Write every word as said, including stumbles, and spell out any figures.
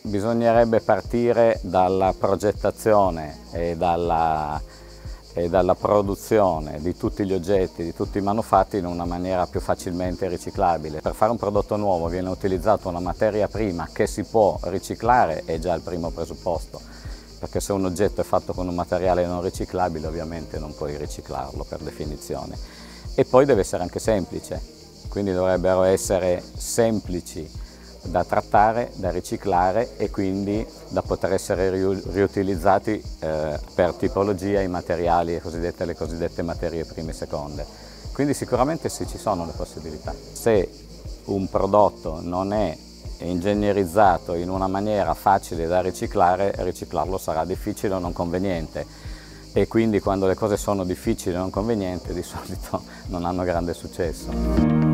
bisognerebbe partire dalla progettazione e dalla, e dalla produzione di tutti gli oggetti, di tutti i manufatti in una maniera più facilmente riciclabile. Per fare un prodotto nuovo viene utilizzata una materia prima che si può riciclare, è già il primo presupposto, perché se un oggetto è fatto con un materiale non riciclabile ovviamente non puoi riciclarlo per definizione. E poi deve essere anche semplice, quindi dovrebbero essere semplici da trattare, da riciclare e quindi da poter essere riutilizzati eh, per tipologia i materiali, le cosiddette, le cosiddette materie prime e seconde. Quindi sicuramente sì, ci sono le possibilità. Se un prodotto non è ingegnerizzato in una maniera facile da riciclare, riciclarlo sarà difficile o non conveniente. E quindi quando le cose sono difficili e non convenienti di solito non hanno grande successo.